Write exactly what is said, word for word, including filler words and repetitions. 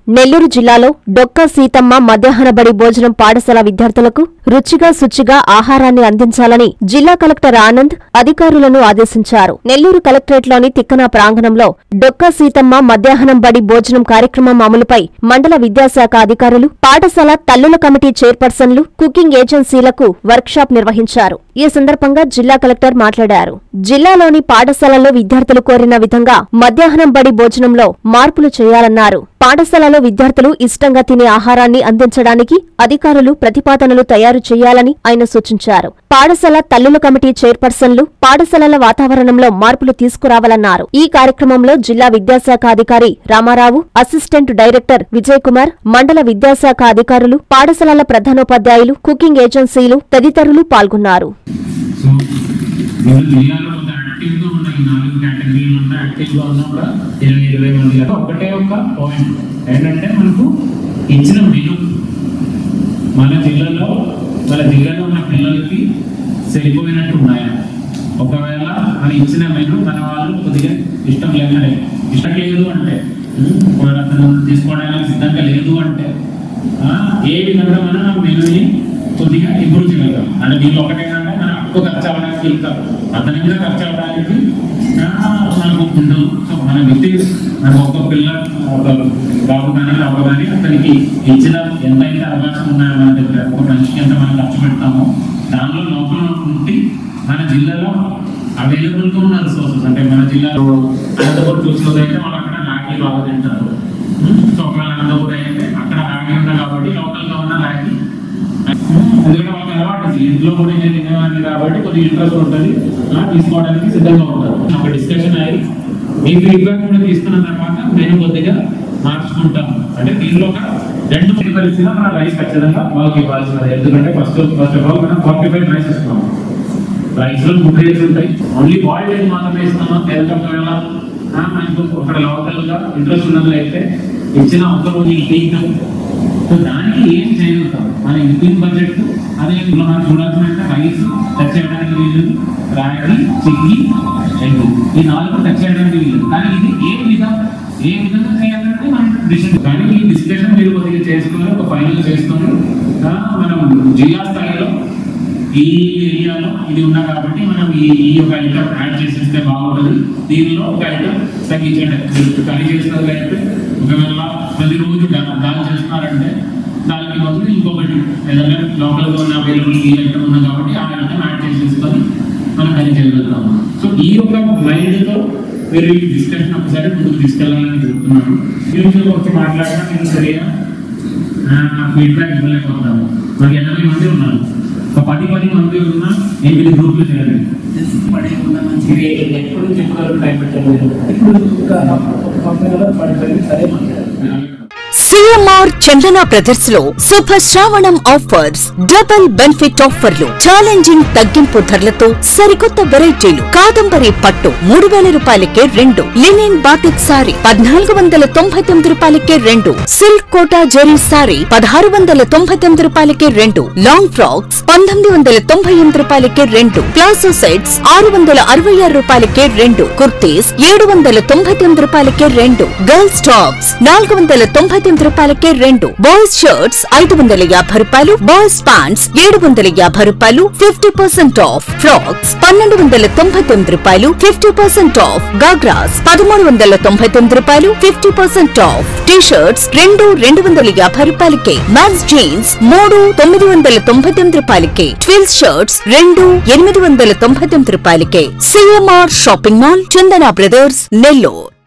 నెల్లూరు జిల్లాలో డొక్కా సీతమ్మ మధ్యాహ్న బడి భోజనం పాఠశాల విద్యార్థులకు రుచిగా శుచిగా ఆహారాన్ని అందించాలని జిల్లా కలెక్టర్ ఆనంద్ అధికారులను ఆదేశించారు. నెల్లూరు కలెక్టరేట్లోని తిక్కన ప్రాంగణంలో డొక్కా సీతమ్మ మధ్యాహ్నం బడి భోజనం కార్యక్రమం అమలుపై మండల విద్యాశాఖ అధికారులు, పాఠశాల తల్లుల కమిటీ చైర్పర్సన్లు, కుకింగ్ ఏజెన్సీలకు వర్క్షాప్ నిర్వహించారు. ఈ సందర్భంగా జిల్లా కలెక్టర్ మాట్లాడారు. జిల్లాలోని పాఠశాలల్లో విద్యార్థులు కోరిన విధంగా మధ్యాహ్నం బడి భోజనంలో మార్పులు చేయాలన్నారు. పాఠశాలలో విద్యార్థులు ఇష్టంగా తినే ఆహారాన్ని అందించడానికి అధికారులు ప్రతిపాదనలు తయారు చేయాలని ఆయన సూచించారు. పాఠశాల తల్లుల కమిటీ చైర్పర్సన్లు పాఠశాలల వాతావరణంలో మార్పులు తీసుకురావాలన్నారు. ఈ కార్యక్రమంలో జిల్లా విద్యాశాఖ అధికారి రామారావు, అసిస్టెంట్ డైరెక్టర్ విజయ్ కుమార్, మండల విద్యాశాఖ అధికారులు, పాఠశాలల ప్రధానోపాధ్యాయులు, కుకింగ్ ఏజెన్సీలు తదితరులు పాల్గొన్నారు. యాక్టివ్గా ఉన్న ఈ నాలుగు కేటగిరీలు ఉన్న యాక్టివ్గా ఉన్న కూడా ఇరవై ఇరవై మంది ఒకటే ఒక పాయింట్ ఏంటంటే మనకు ఇచ్చిన మెను మన జిల్లాలో మన జిల్లాలో ఉన్న పిల్లలకి సరిపోయినట్టు ఉన్నాయా? ఒకవేళ మన ఇచ్చిన మెను మన వాళ్ళు కొద్దిగా ఇష్టం లేకనే ఇష్టం లేదు అంటే అతను తీసుకోవడానికి సిద్ధంగా లేదు అంటే ఏ విధంగా మనం ఆ మెనుని కొద్దిగా ఇంప్రూవ్ చేయగలుగుతాం. అంటే దీనిలో ఒకటేంటంటే మనం ఎక్కువ ఖర్చు అవ్వడానికి వెళ్తాం, అతనిగా ఖర్చు అవ్వడానికి మనకు ఉండదు. సో మన వ్యక్తి మన ఒక్క పిల్ల ఒక బాబు కానీ బాబు కానీ అతనికి ఇచ్చిన ఎంతైతే అవకాశం ఉన్నాయో మన దగ్గర ఒక మనిషికి ఎంత మనం ఖర్చు పెడతామో దానిలో లోపల ఉండి మన జిల్లాలో అవైలబుల్గా ఉన్న రిసోర్సెస్ అంటే మన జిల్లాలో అనంతపురం చూసినదైతే వాళ్ళు అక్కడ రాగి బాగా తింటారు. సో ఒకవేళ అనంతపురం అయితే అక్కడ రాగి ఉన్నాయి కాబట్టి లోకల్గా ఉన్న రాగి ఎందుకంటే వాళ్ళకి అలవాటు ఇంట్లో కూడా నేను తినేవాడిని కాబట్టి కొద్దిగా ఇంట్రెస్ట్ ఉంటుంది, తీసుకోవడానికి సిద్ధంగా ఉంటారు. ఒక డిస్కషన్ అయ్యి మీ ఫీడ్బ్యాక్ కూడా తీసుకున్న తర్వాత నేను కొద్దిగా మార్చుకుంటాను. అంటే దీనిలో ఒక రెండు మూడు పరిస్థితుల్లో మన రైస్ ఖచ్చితంగా బాగా ఇవ్వాల్సినది. ఎందుకంటే ఫస్ట్ ఫస్ట్ ఆఫ్ ఆల్ మనం ఫార్టిఫైడ్ రైస్ ఇస్తున్నాం. రైస్ లో గుడ్ రేట్స్ ఉంటాయి, ఓన్లీ బాయిల్డ్ రైస్ మాత్రమే ఇస్తున్నాం. ఒకవేళ మనకు అక్కడ లోకల్ గా ఇంట్రెస్ట్ ఉన్నది అయితే ఇచ్చిన ఒక రోజు తీయటం. సో దానికి ఏం చేయగలుగుతాం మన ఇంటింగ్ బడ్జెట్ అదే మనం చూడాల్సిన రైస్ టచ్ చేయడానికి వీలు, రాగి, చిక్కి, ఎగ్ ఈ నాలుగు టచ్ చేయడానికి వీలు. కానీ ఇది ఏ విధంగా ఏ విధంగా చేయాలంటే మనం డిసిషన్ కానీ ఈ డిస్కషన్ మీరు కొద్దిగా చేసుకొని ఒక ఫైనల్ చేసుకొని మనం జిల్లా స్థాయిలో ఈ ఏరియాలో ఇది ఉన్నా కాబట్టి మనం ఈ ఈ ఒక ఐటమ్ యాడ్ చేసేస్తే బాగుంటుంది. దీనిలో ఒక ఐటమ్ తగ్గించండి. కర్రీ చేసినది అయితే ఒకవేళ ప్రతిరోజు దాల్ చేస్తున్నారంటే దానికి బదులు ఇంకొకటి ఏదైనా లోకల్గా ఉన్న అవైలబుల్ ఈ ఐటమ్ ఉన్నా కాబట్టి ఆ ఐటమ్ యాడ్ చేసేసుకొని మనం కర్రీ చేయగలుగుతాము. సో ఈ యొక్క మైండ్తో మీరు ఈ డిస్కషన్ ఒకసారి ముందుకు తీసుకెళ్ళాలని చెప్తున్నాను. ఫ్యూచర్లో వచ్చి మాట్లాడడం నేను సరిగా ఫీడ్బ్యాక్ ఇవ్వలేకపోతాము. మనకి ఎనభై మంది ఉన్నారు, ఒక పది పది మంది ఉన్నా ఎనిమిది గ్రూపులు చేయాలి. ఎప్పుడు చెప్పుకోవాలి టైం పెట్టలేదు. సిఎంఆర్ చందన బ్రదర్స్ లో Shubha Shravanam offers, double benefit ఆఫర్లు, ఛాలెంజింగ్ తగ్గింపు ధరలతో సరికొత్త వెరైటీలు. కాదంబరి పట్టు మూడు వేల రూపాయలకే రెండు, లినిన్ బాటిక్ సారీ పద్నాలుగు వందల తొంభై తొమ్మిది రూపాయలకే రెండు, సిల్క్ కోటా జెరీ సారీ పదహారు వందల తొంభై తొమ్మిది రూపాయలకే రెండు, లాంగ్ ఫ్రాక్స్ పంతొమ్మిది వందల తొంభై ఎనిమిది రూపాయలకే రెండు, ప్లాజో సెట్స్ ఆరు వందల అరవై ఆరు రూపాయలకే రెండు, కుర్తీస్ ఏడు వందల తొంభై తొమ్మిది రూపాయలకే రెండు, గర్ల్స్ టాప్స్ నాలుగు వందల తొంభై తొమ్మిది రూపాయలకే రెండు, బాయ్స్ షర్ట్స్ ఐదు వందల యాభై రూపాయలు, బాయ్స్ ప్యాంట్స్ ఏడు వందల యాభై రూపాయలు, ఫిఫ్టీ పర్సెంట్ ఆఫ్, ఫ్రాక్స్ పన్నెండు వందల తొంభై తొమ్మిది రూపాయలు, ఫిఫ్టీ పర్సెంట్ ఆఫ్, గాగ్రాస్ పదమూడు వందల తొంభై తొమ్మిది రూపాయలు, fifty percent off, T shirts రెండు రెండు వందల యాభై రూపాయలకే, మ్యాన్స్ జీన్స్ మూడు తొమ్మిది వందల తొంభై తొమ్మిది రూపాయలకే, ట్విల్స్ షర్ట్స్ రెండు ఎనిమిది వందల తొంభై తొమ్మిది రూపాయలకే. CMR shopping mall, Chandana brothers, Nellore.